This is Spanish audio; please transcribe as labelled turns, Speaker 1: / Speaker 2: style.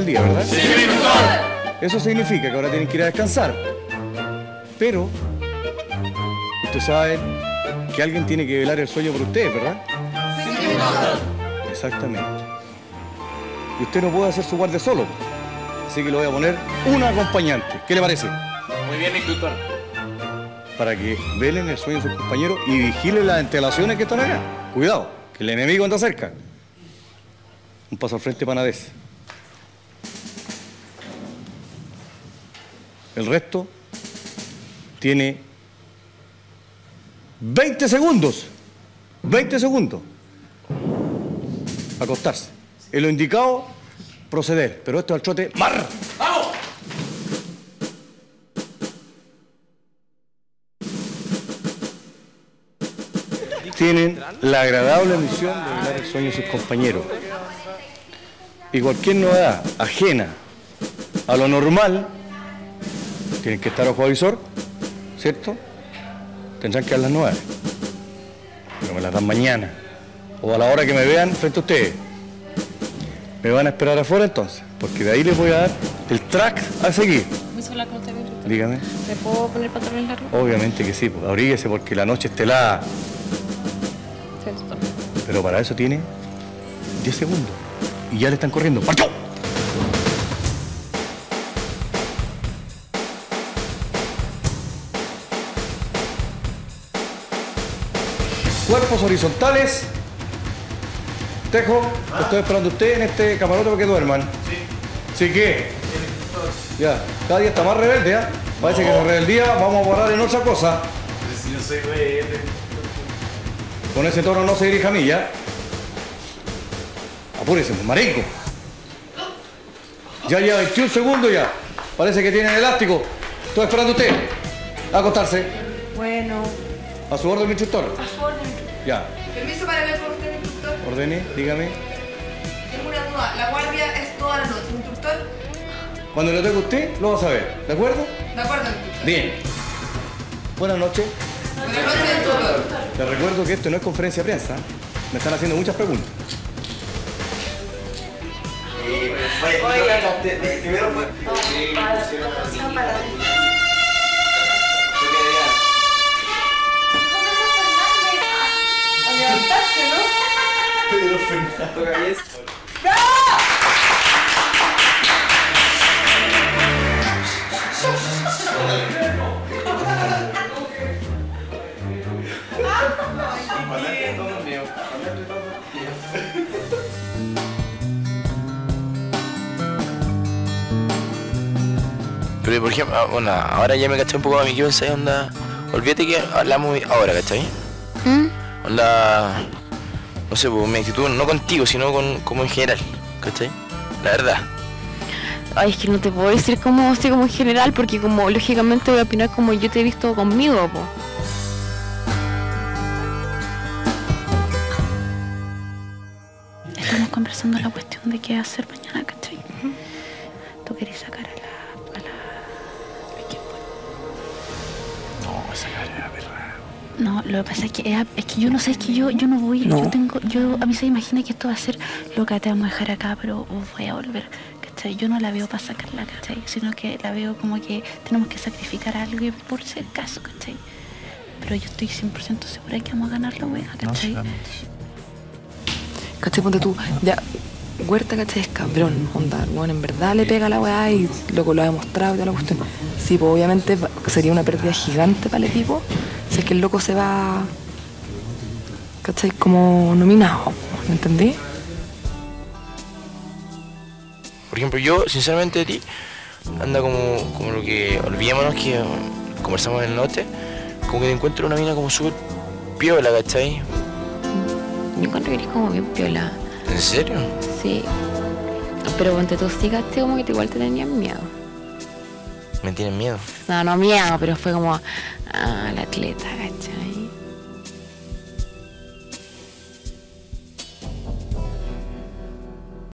Speaker 1: del día, ¿verdad?
Speaker 2: Sí, doctor.
Speaker 1: Eso significa que ahora tienen que ir a descansar. Pero, usted sabe que alguien tiene que velar el sueño por ustedes, ¿verdad?
Speaker 2: Sí, doctor.
Speaker 1: Exactamente. Y usted no puede hacer su guardia solo. Así que le voy a poner un acompañante. ¿Qué le parece?
Speaker 2: Muy bien, instructor.
Speaker 1: Para que velen el sueño de sus compañeros y vigilen las instalaciones que están acá. Cuidado, que el enemigo anda cerca. Un paso al frente, Panadés. El resto tiene 20 segundos. 20 segundos. Acostarse. En lo indicado, proceder. Pero esto es al trote. ¡Mar!
Speaker 2: ¡Vamos!
Speaker 1: Tienen la agradable misión de velar el sueño de sus compañeros. Y cualquier novedad ajena a lo normal, tienen que estar ojo avisor, ¿cierto? Tendrán que dar las 9. Pero me las dan mañana. O a la hora que me vean frente a ustedes. Me van a esperar afuera entonces, porque de ahí les voy a dar el track a seguir.
Speaker 3: ¿Puedo hablar con usted, instructor?
Speaker 1: Dígame.
Speaker 3: ¿Me puedo poner pantalones largos?
Speaker 1: Obviamente que sí, pues, abríguese porque la noche está helada.
Speaker 3: Sí, instructor.
Speaker 1: Pero para eso tiene 10 segundos. Y ya le están corriendo. ¡Partió! Cuerpos horizontales. Tejo, estoy esperando a usted en este camarote para que duerman. Sí. ¿Sí qué? Ya, cada día está más rebelde, ¿ya? Parece que la rebeldía vamos a parar en otra cosa.
Speaker 2: Pero si yo soy rebelde.
Speaker 1: Con ese tono no se dirija a mí, ¿ya? Apúrese, marico. Ya lleva 21 segundos ya. Parece que tiene el elástico. Estoy esperando a usted. A acostarse.
Speaker 3: Bueno.
Speaker 1: A su orden, mi instructor.
Speaker 3: A su orden.
Speaker 1: Ya.
Speaker 4: Permiso para hablar con usted, instructor.
Speaker 1: Ordene, dígame.
Speaker 4: Tengo una duda. La guardia es toda la noche, instructor.
Speaker 1: Cuando le toque a usted, lo va a saber. ¿De acuerdo?
Speaker 4: De acuerdo, instructor.
Speaker 1: Bien. Buenas noches.
Speaker 4: Buenas noches, instructor.
Speaker 1: Les recuerdo que esto no es conferencia de prensa. Me están haciendo muchas preguntas.
Speaker 2: Primero fue... Pedro Fernando Galles. Pero por ejemplo, bueno, ahora ya me caché un poco a mi equipo, ¿sabes? Onda, olvídate que hablamos ahora, ¿cachai? Onda, no sé, pues mi actitud no contigo, sino como en general, ¿cachai? La verdad.
Speaker 3: Ay, es que no te puedo decir como así como en general, porque como lógicamente voy a opinar como yo te he visto conmigo, po. Estamos conversando la cuestión de qué hacer mañana, ¿cachai? Tú querés sacar a ¿a quién fue?
Speaker 2: No, esa cara era perra.
Speaker 3: No, lo que pasa es que yo no sé, es que yo no voy,
Speaker 5: No.
Speaker 3: a mí se me imagina que esto va a ser loca, te vamos a dejar acá, pero voy a volver, ¿cachai? Yo no la veo para sacarla, ¿cachai? Sino que la veo como que tenemos que sacrificar algo por si acaso, ¿cachai? Pero yo estoy 100% segura que vamos a ganar la wea, ¿cachai?
Speaker 5: ¿Cachai? Ponte tú, ya, Huerta, ¿cachai? Es cabrón, onda, bueno, en verdad le pega a la weá y loco lo ha demostrado y toda la cuestión. Sí, pues obviamente sería una pérdida gigante para el equipo si es que el loco se va, ¿cachai? Como nominado, ¿me entendí?
Speaker 2: Por ejemplo, yo, sinceramente, de ti, anda como lo que, olvidémonos que conversamos en el norte, como que te encuentro una mina como súper piola, ¿cachai?
Speaker 3: Yo encuentro que eres como bien piola.
Speaker 2: ¿En serio?
Speaker 3: Sí. Pero ponte tú sí, ¿cachai? Como que igual te tenían miedo.
Speaker 2: ¿Me tienen miedo?
Speaker 3: No miedo, pero fue como, la atleta, ¿cachai?